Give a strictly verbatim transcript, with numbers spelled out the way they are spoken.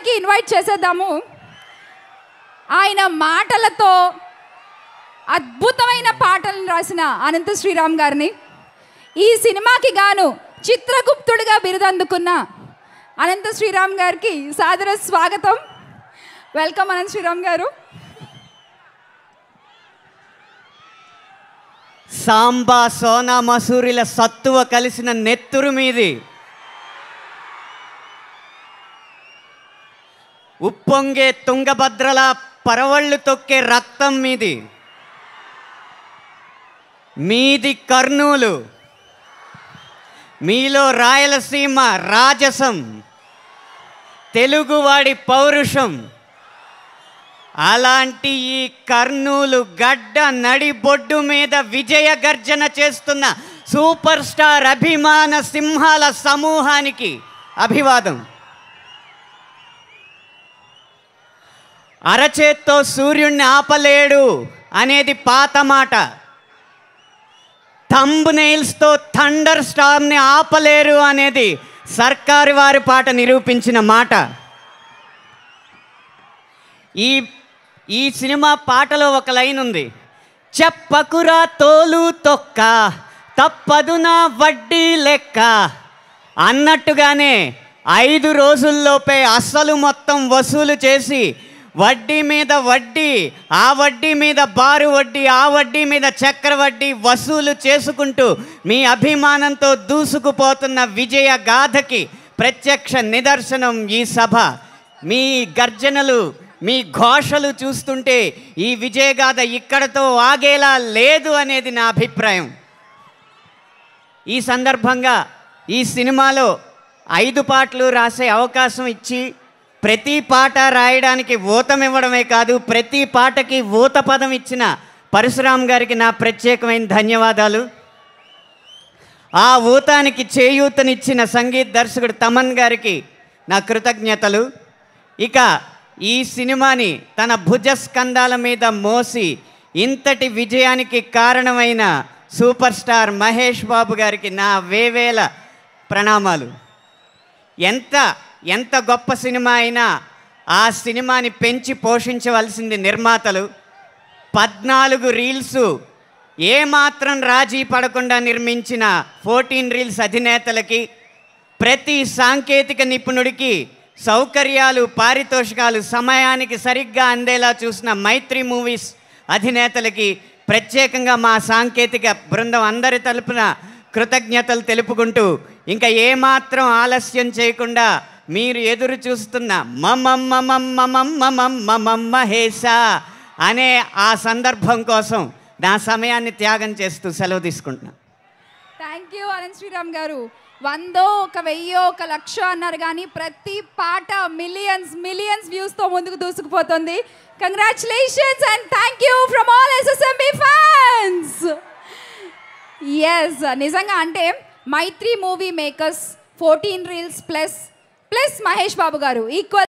పైకి ఇన్వైట్ చేసేద్దాము. ఆయన మాటలతో అద్భుతమైన పాటలను రాసిన అనంత శ్రీరామ్ గారిని, ఈ సినిమాకి గాను చిత్రగుప్తుడిగా బిరుదందుకున్న అనంత శ్రీరామ్ గారికి సాదర స్వాగతం. వెల్కమ్ అనంత శ్రీరామ్ గారు. సాంబా సోనా మసూరిల సత్తువ కలిసిన నెత్తురు మీది ఉప్పొంగే తుంగభద్రల పరవళ్ళు తొక్కే రక్తం మీది మీది కర్నూలు, మీలో రాయలసీమ రాజసం, తెలుగువాడి పౌరుషం. అలాంటి ఈ కర్నూలు గడ్డ నడిబొడ్డు మీద విజయ గర్జన చేస్తున్న సూపర్ స్టార్ అభిమాన సింహాల సమూహానికి అభివాదం. అరచేత్తో సూర్యుణ్ణి ఆపలేడు అనేది పాత మాట. థంబ్ నెయిల్స్తో థండర్ స్టార్ని ఆపలేరు అనేది సర్కారు వారి పాట నిరూపించిన మాట. ఈ ఈ సినిమా పాటలో ఒక లైన్ ఉంది, చెప్పకురా తోలు తొక్క తప్పదు నా వడ్డీ లెక్క అన్నట్టుగానే ఐదు రోజుల్లోపే అస్సలు మొత్తం వసూలు చేసి వడ్డీ మీద వడ్డీ, ఆ వడ్డీ మీద బారు వడ్డీ, ఆ వడ్డీ మీద చక్ర వడ్డీ వసూలు చేసుకుంటూ మీ అభిమానంతో దూసుకుపోతున్న విజయ గాథకి ప్రత్యక్ష నిదర్శనం ఈ సభ. మీ గర్జనలు, మీ ఘోషలు చూస్తుంటే ఈ విజయగాథ ఇక్కడతో ఆగేలా లేదు అనేది నా అభిప్రాయం. ఈ సందర్భంగా ఈ సినిమాలో ఐదు పాటలు రాసే అవకాశం ఇచ్చి ప్రతి పాట రాయడానికి ఊతం ఇవ్వడమే కాదు, ప్రతి పాటకి ఊత పదం ఇచ్చిన పరశురామ్ గారికి నా ప్రత్యేకమైన ధన్యవాదాలు. ఆ ఊతానికి చేయూతనిచ్చిన సంగీత దర్శకుడు తమన్ గారికి నా కృతజ్ఞతలు. ఇక ఈ సినిమాని తన భుజస్కంధాల మీద మోసి ఇంతటి విజయానికి కారణమైన సూపర్ స్టార్ మహేష్ బాబు గారికి నా వేవేల ప్రణామాలు. ఎంత ఎంత గొప్ప సినిమా అయినా ఆ సినిమాని పెంచి పోషించవలసింది నిర్మాతలు. పద్నాలుగు రీల్సు ఏమాత్రం రాజీ పడకుండా నిర్మించిన ఫోర్టీన్ రీల్స్ అధినేతలకి, ప్రతి సాంకేతిక నిపుణుడికి సౌకర్యాలు, పారితోషికాలు సమయానికి సరిగ్గా అందేలా చూసిన మైత్రి మూవీస్ అధినేతలకి ప్రత్యేకంగా మా సాంకేతిక బృందం అందరి తరపున కృతజ్ఞతలు తెలుపుకుంటూ, ఇంకా ఏమాత్రం ఆలస్యం చేయకుండా మీరు ఎదురు చూస్తున్న మమమ్మమమ్మమమ్మమమ్మమం మహేశ అనే ఆ సందర్భం కోసం నా సమయాన్ని త్యాగం చేస్తూ సెలవు తీసుకుంటున్నా. థ్యాంక్ యూ అనంత శ్రీరామ్ గారు. వందో ఒక వెయ్యో ఒక లక్ష అన్నారు కానీ ప్రతి పాట మిలియన్స్ మిలియన్స్ వ్యూస్తో ముందుకు దూసుకుపోతుంది. Congratulations and thank you from all SSMB fans. Yes, నిజంగా అంటే Mythri movie makers, fourteen reels plus plus Mahesh Babu గారు ఈక్వల్